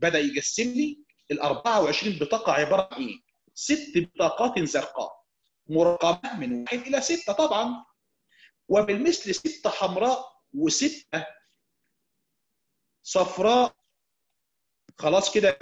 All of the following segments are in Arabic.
بدا يقسم لي ال 24 بطاقه عباره عن ايه؟ 6 بطاقات زرقاء مرقمه من 1 الى 6 طبعا، وبالمثل 6 حمراء و6 صفراء. خلاص كده.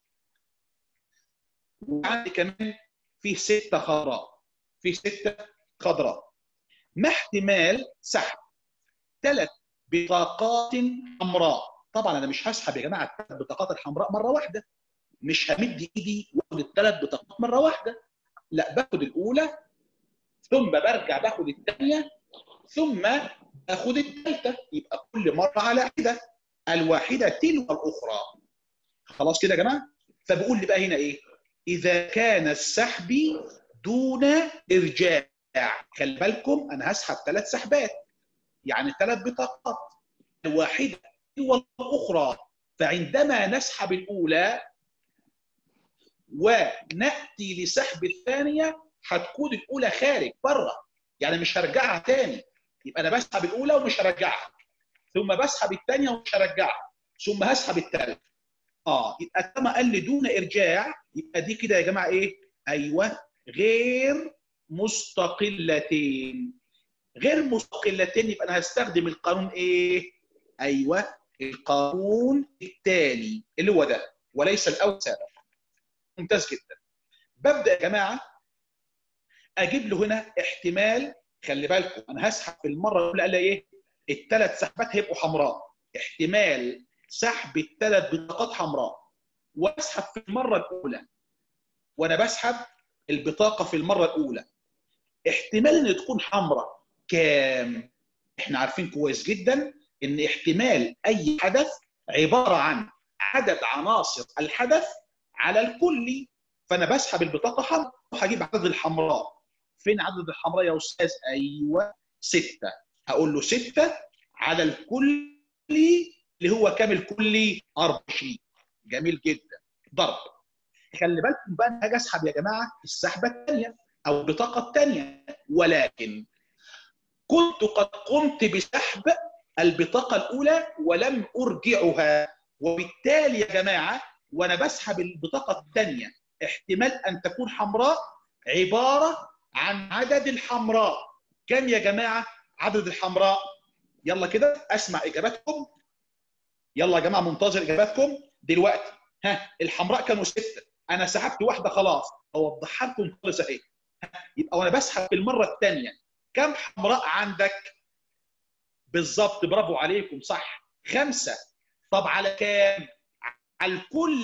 وعندي كمان فيه 6 خضراء، فيه 6 خضراء. ما احتمال سحب 3 بطاقات حمراء؟ طبعا انا مش هسحب يا جماعه ال3 بطاقات الحمراء مره واحده، مش همد ايدي واخد ال3 بطاقات مره واحده، لا، باخد الاولى ثم برجع باخد الثانيه ثم باخد الثالثه، يبقى كل مره على حده، الواحده تلو الاخرى. خلاص كده يا جماعه. فبقول لي بقى هنا ايه؟ اذا كان السحب دون ارجاع. خلي بالكم انا هسحب 3 سحبات، يعني 3 بطاقات، الواحده تلو الاخرى. فعندما نسحب الاولى وناتي لسحب الثانيه هتكون الاولى خارج بره، يعني مش هرجعها تاني. يبقى انا بسحب الاولى ومش هرجعها، ثم بسحب الثانيه ومش هرجعها، ثم هسحب الثالثه. يبقى كما قال لي دون ارجاع، يبقى دي كده يا جماعه ايه؟ ايوه، غير مستقلتين. غير مستقلتين، يبقى انا هستخدم القانون ايه؟ ايوه، القانون الثاني اللي هو ده وليس الاول سابق. ممتاز جدا. ببدا يا جماعه اجيب له هنا احتمال. خلي بالكم انا هسحب في المره الاولى قال لي ايه؟ ال3 سحبات هيبقوا حمراء، احتمال سحب ال3 بطاقات حمراء، واسحب في المره الاولى. وانا بسحب البطاقه في المره الاولى احتمال ان تكون حمراء كام؟ احنا عارفين كويس جدا ان احتمال اي حدث عباره عن عدد عناصر الحدث على الكلي. فانا بسحب البطاقه حمراء وهجيب عدد الحمراء. فين عدد الحمراء يا استاذ؟ ايوه 6. هقول له 6 على الكلي اللي هو كام الكلي؟ 24. جميل جدا. ضرب. خلي بالكم بقى انا هاجي اسحب يا جماعه السحبه الثانيه او البطاقه الثانيه، ولكن كنت قد قمت بسحب البطاقه الاولى ولم ارجعها، وبالتالي يا جماعه وانا بسحب البطاقه الثانيه احتمال ان تكون حمراء عباره عن عدد الحمراء. كم يا جماعه عدد الحمراء؟ يلا كده اسمع اجاباتكم. يلا يا جماعه منتظر اجاباتكم دلوقتي. الحمراء كانوا 6، انا سحبت واحده خلاص، اوضحها لكم خالص اهي. يبقى وانا بسحب في المره الثانيه كم حمراء عندك؟ بالظبط، برافو عليكم، صح، 5. طب على كام؟ على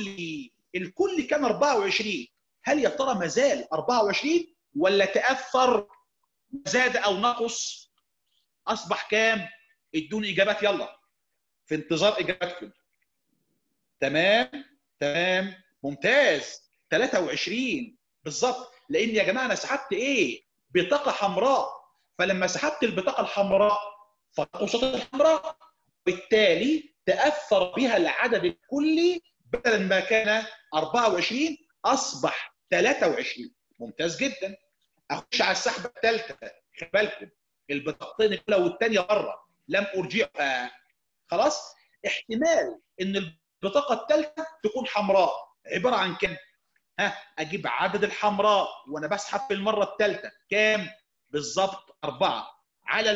الكل كان 24. هل يا ترى ما زال 24 ولا تاثر زاد او نقص؟ اصبح كام؟ ادوني اجابات يلا، في انتظار اجاباتكم. تمام تمام ممتاز، 23 بالظبط. لان يا جماعه انا سحبت ايه؟ بطاقه حمراء، فلما سحبت البطاقه الحمراء فنقصت الحمراء، بالتالي تاثر بها العدد الكلي، بدل ما كان 24 اصبح 23. ممتاز جدا. اخش على السحبه الثالثه. خلي بالكم البطاقتين الاولى والثانيه بره لم ارجعها. خلاص. احتمال ان البطاقه الثالثه تكون حمراء عباره عن كم؟ اجيب عدد الحمراء وانا بسحب في المره الثالثه كام؟ بالظبط 4 على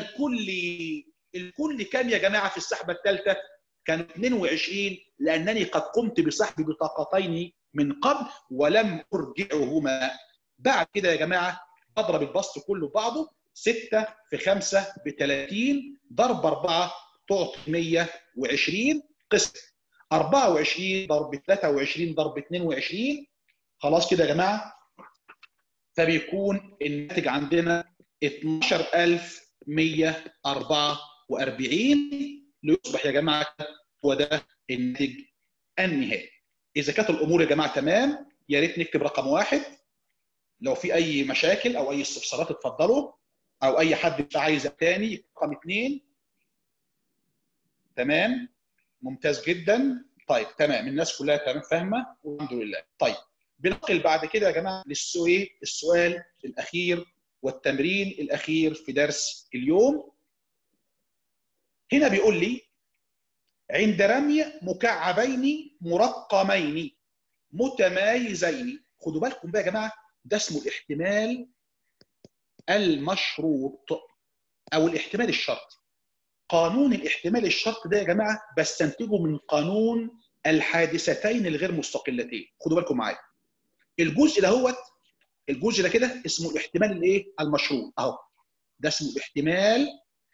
الكل كام يا جماعه في السحبه الثالثه؟ كان 22، لانني قد قمت بسحب بطاقتين من قبل ولم ارجعهما. بعد كده يا جماعه اضرب البسط كله بعضه، 6 في 5 ب 30 ضرب 4 تعطي 120 قسم 24 ضرب 23 ضرب 22. خلاص كده يا جماعه. فبيكون الناتج عندنا 12144 ليصبح يا جماعه هو ده الناتج النهائي. اذا كانت الامور يا جماعه تمام يا ريت نكتب رقم 1. لو في اي مشاكل او اي استفسارات اتفضلوا، او اي حد عايز تاني رقم 2. تمام ممتاز جدا. طيب تمام، الناس كلها تمام فاهمه والحمد لله. طيب بننتقل بعد كده يا جماعه السؤال الاخير والتمرين الاخير في درس اليوم. هنا بيقول لي عند رمي مكعبين مرقمين متمايزين. خدوا بالكم بقى يا جماعه، ده اسمه الاحتمال المشروط او الاحتمال الشرطي. قانون الاحتمال الشرطي ده يا جماعه بستنتجه من قانون الحادثتين الغير مستقلتين. خدوا بالكم معايا، الجزء ده هو الجزء ده كده اسمه الاحتمال الايه؟ المشروط اهو. ده اسمه الاحتمال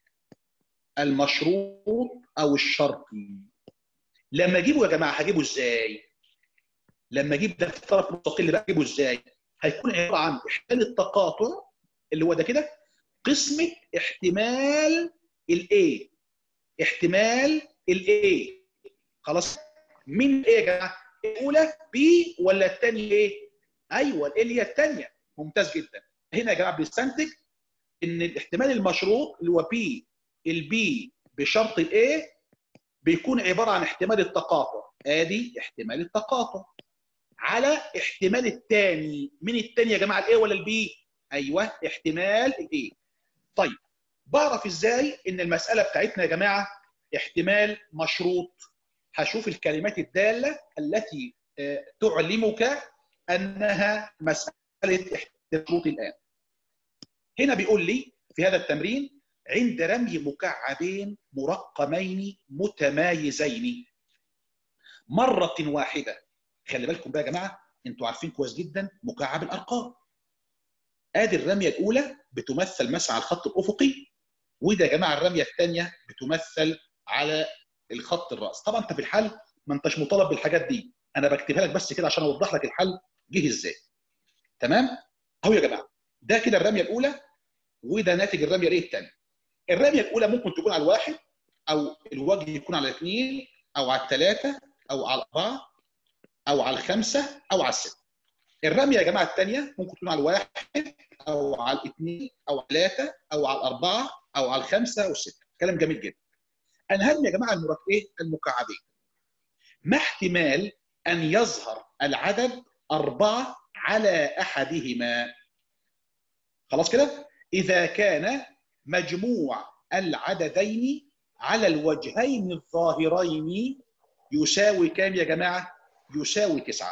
المشروط او الشرطي. لما اجيبه يا جماعه هجيبه ازاي؟ لما اجيب ده في طرف مستقل بقى اجيبه ازاي؟ هيكون عباره عن احتمال التقاطع اللي هو ده كده قسمه احتمال الايه، احتمال الايه. خلاص، مين ايه يا جماعه؟ الاولى بي ولا الثانيه ايه؟ ايوه الايه اللي هي الثانيه. ممتاز جدا. هنا يا جماعه بنستنتج ان الاحتمال المشروط اللي هو بي، البي بشرط الايه بيكون عباره عن احتمال التقاطع. ادي احتمال التقاطع على احتمال الثاني. مين الثاني يا جماعه؟ الايه ولا البي؟ ايوه احتمال الايه. طيب بعرف ازاي ان المساله بتاعتنا يا جماعه احتمال مشروط؟ هشوف الكلمات الداله التي تعلمك انها مساله احتمال مشروط. الان هنا بيقول لي في هذا التمرين عند رمي مكعبين مرقمين متمايزين مره واحده. خلي بالكم بقى يا جماعه، انتوا عارفين كويس جدا مكعب الارقام. ادي الرميه الاولى بتمثل مثلا على الخط الافقي، وده يا جماعه الرميه الثانيه بتمثل على الخط الراس. طبعا انت في الحل ما انتش مطالب بالحاجات دي، انا بكتبها لك بس كده عشان اوضح لك الحل جه ازاي. تمام اهو يا جماعه، ده كده الرميه الاولى وده ناتج الرميه الايه الثانيه. الرميه الاولى ممكن تكون على الواحد، او الوجه يكون على الاثنين، او على الثلاثه، او على الاربعه، او على الخمسه، او على السته. الرميه يا جماعه الثانيه ممكن تكون على الواحد، او على الاثنين، او على الثلاثه، او على الاربعه، او على الخمسه والسته. كلام جميل جدا. انا هرمي يا جماعه المكعبين. ما احتمال ان يظهر العدد 4 على احدهما؟ خلاص كده، اذا كان مجموع العددين على الوجهين الظاهرين يساوي كام يا جماعه؟ يساوي 9.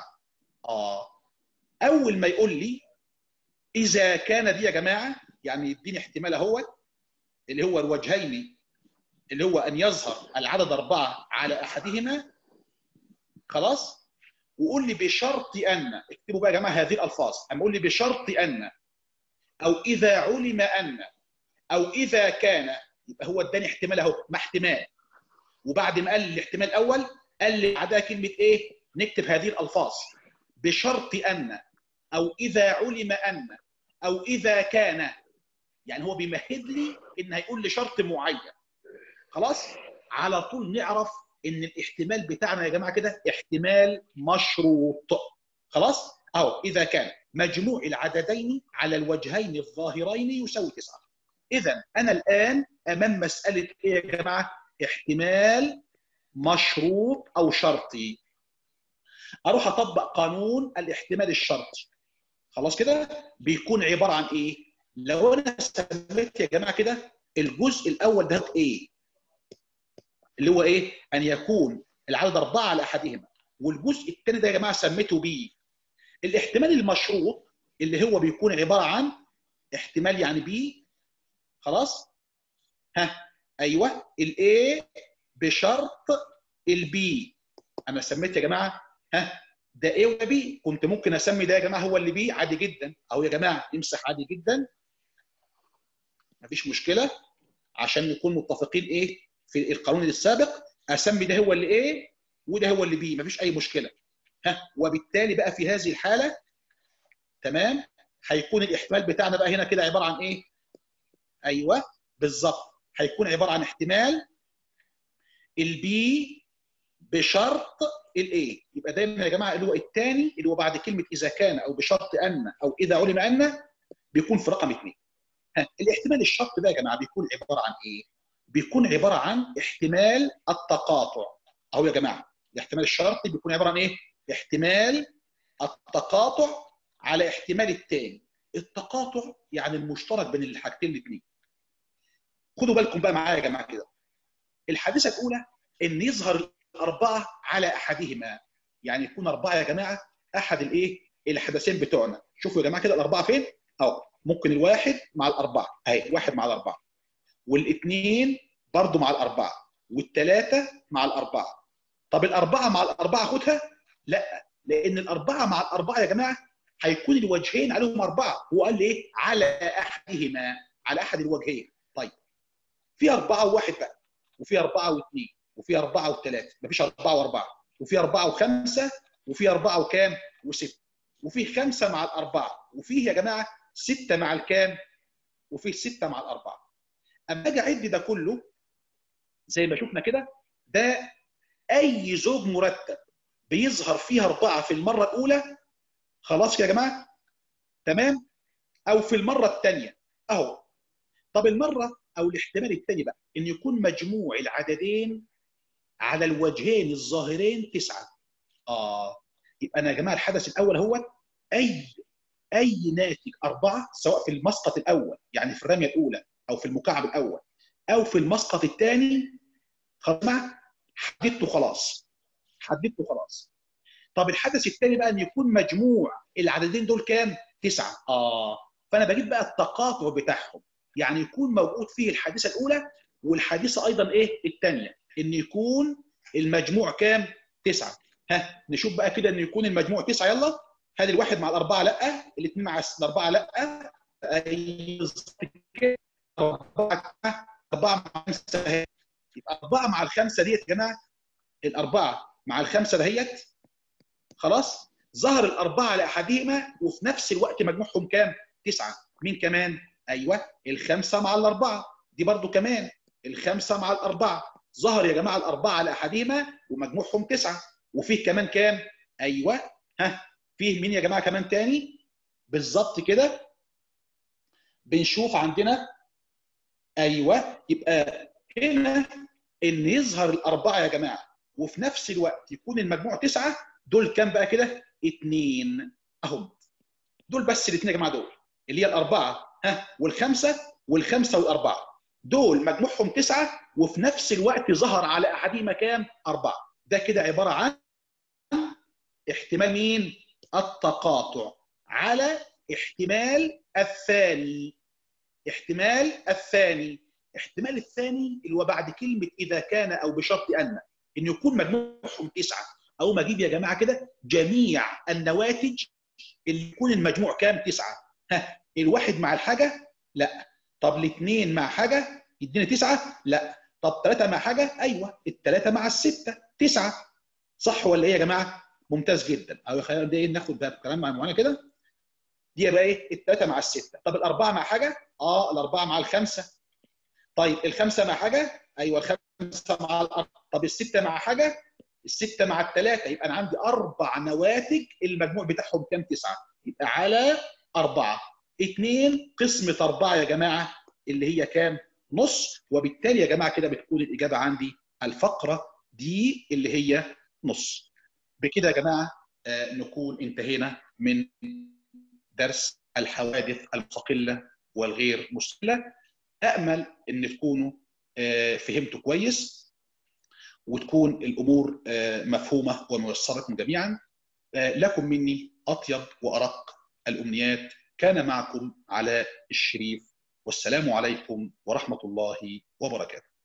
اول ما يقول لي اذا كان دي يا جماعه يعني يديني احتمال اهوت اللي هو الوجهين، اللي هو ان يظهر العدد 4 على احدهما. خلاص، وقول لي بشرط ان، اكتبوا بقى يا جماعه هذه الالفاظ، اما يقول لي بشرط ان، او اذا علم ان، او اذا كان، يبقى هو اداني احتمال اهو. ما احتمال، وبعد ما قال لي الاحتمال الاول قال لي بعدها كلمه ايه؟ نكتب هذه الالفاظ بشرط ان، او اذا علم ان، او اذا كان. يعني هو بيمهد لي ان هيقول لي شرط معين. خلاص، على طول نعرف ان الاحتمال بتاعنا يا جماعه كده احتمال مشروط. خلاص اهو، اذا كان مجموع العددين على الوجهين الظاهرين يساوي 9. اذا انا الان امام مساله ايه يا جماعه؟ احتمال مشروط او شرطي. اروح اطبق قانون الاحتمال الشرطي. خلاص كده، بيكون عباره عن ايه؟ لو انا سميت يا جماعه كده الجزء الاول ده ايه؟ اللي هو ايه؟ ان يكون العدد 4 على احدهما. والجزء الثاني ده يا جماعه سميته بي. الاحتمال المشروط اللي هو بيكون عباره عن احتمال يعني بي. خلاص، ها ايوه الايه بشرط البي. انا سميت يا جماعه ده ايه وده بي. كنت ممكن اسمي ده يا جماعه هو اللي بي عادي جدا اهو يا جماعه، نمسح عادي جدا مفيش مشكله، عشان نكون متفقين ايه في القانون السابق. اسمي ده هو اللي ايه وده هو اللي بي، مفيش اي مشكله. وبالتالي بقى في هذه الحاله تمام هيكون الاحتمال بتاعنا بقى هنا كده عباره عن ايه؟ ايوه بالظبط، هيكون عباره عن احتمال البي بشرط الايه. يبقى دايما يا جماعه اللي هو الثاني اللي هو بعد كلمه اذا كان او بشرط ان او اذا علم ان بيكون في رقم 2. الاحتمال الشرط ده يا جماعه بيكون عباره عن ايه؟ بيكون عباره عن احتمال التقاطع اهو يا جماعه. الاحتمال الشرطي بيكون عباره عن ايه؟ احتمال التقاطع على احتمال الثاني. التقاطع يعني المشترك بين الحاجتين الاثنين. خدوا بالكم بقى معايا يا جماعه كده. الحادثه الاولى ان يظهر الاربعه على احدهما، يعني يكون اربعه يا جماعه احد الايه الحدثين بتوعنا. شوفوا يا جماعه كده الاربعه فين اهو، ممكن الواحد مع الاربعه اهي، واحد مع الاربعه، والاثنين برضه مع الاربعه، والثلاثه مع الاربعه. طب الاربعه مع الاربعه خدها؟ لا، لان الاربعه مع الاربعه يا جماعه هيكون الوجهين عليهم اربعه، هو قال لي ايه؟ على احدهما، على احد الوجهين. طيب في اربعه وواحد بقى، وفي اربعه واثنين، وفي اربعه وثلاثه، مفيش اربعه واربعه، وفي اربعه وخمسه، وفي اربعه وكام؟ وسته، وفي خمسه مع الاربعه، وفيه يا جماعه سته مع الكام؟ وفيه سته مع الاربعه. اما اجي اعد ده كله زي ما شفنا كده، ده اي زوج مرتب بيظهر فيها اربعه في المره الاولى، خلاص يا جماعه تمام، او في المره الثانيه اهو. طب المره او الاحتمال الثاني بقى ان يكون مجموع العددين على الوجهين الظاهرين 9. يبقى انا يا جماعه الحدث الاول هو اي ناتج اربعه، سواء في المسقط الاول يعني في الرميه الاولى، او في المكعب الاول، او في المسقط الثاني. خلاص حددته خلاص، حددته خلاص. طب الحدث الثاني بقى ان يكون مجموع العددين دول كام؟ 9. فانا بجيب بقى التقاطع بتاعهم، يعني يكون موجود فيه الحادثه الاولى والحادثه ايضا ايه الثانيه، ان يكون المجموع كام؟ 9. ها نشوف بقى كده ان يكون المجموع 9. يلا، هل الواحد مع الاربعه؟ لا. الاثنين مع الاربعه؟ لا. أربعة مع خمسة، يبقى أربعة مع الخمسة ديت يا جماعة، الأربعة مع الخمسة دهيت خلاص، ظهر الأربعة لأحدهما وفي نفس الوقت مجموعهم كام؟ 9. مين كمان؟ أيوه الخمسة مع الأربعة، دي برضو كمان الخمسة مع الأربعة، ظهر يا جماعة الأربعة لأحدهما ومجموعهم 9. وفيه كمان كام؟ أيوه فيه مين يا جماعة كمان تاني؟ بالظبط كده بنشوف عندنا ايوه، يبقى هنا ان يظهر الاربعه يا جماعه وفي نفس الوقت يكون المجموع 9. دول كام بقى كده؟ 2 اهم. دول بس الاثنين يا جماعه، دول اللي هي الاربعه والخمسه، والخمسه والاربعه، دول مجموعهم 9 وفي نفس الوقت ظهر على احدهما كام؟ 4. ده كده عباره عن احتمال مين؟ التقاطع على احتمال الثاني. احتمال الثاني، احتمال الثاني اللي هو بعد كلمه اذا كان او بشرط ان يكون مجموعهم 9، او ما اجيب يا جماعه كده جميع النواتج اللي يكون المجموع كام؟ 9. الواحد مع الحاجه؟ لا. طب الاثنين مع حاجه يديني 9؟ لا. طب ثلاثه مع حاجه؟ ايوه الثلاثه مع السته 9. صح ولا ايه يا جماعه؟ ممتاز جدا. او خلينا ناخد بقى كلام معانا كده، دي بقى ايه؟ الثلاثه مع السته. طب الاربعه مع حاجه؟ الاربعه مع الخمسه. طيب الخمسه مع حاجه؟ ايوه الخمسه مع الاربعه. طب السته مع حاجه؟ السته مع الثلاثه. يبقى انا عندي 4 نواتج المجموع بتاعهم كام؟ 9. يبقى على 4. 2 قسمه 4 يا جماعه اللي هي كام؟ نص. وبالتالي يا جماعه كده بتكون الاجابه عندي الفقره دي اللي هي نص. بكده يا جماعه نكون انتهينا من درس الحوادث المستقله والغير مستقله. امل ان تكونوا فهمتوا كويس، وتكون الامور مفهومه وميسره لكم جميعا. لكم مني اطيب وارق الامنيات. كان معكم علاء الشريف، والسلام عليكم ورحمه الله وبركاته.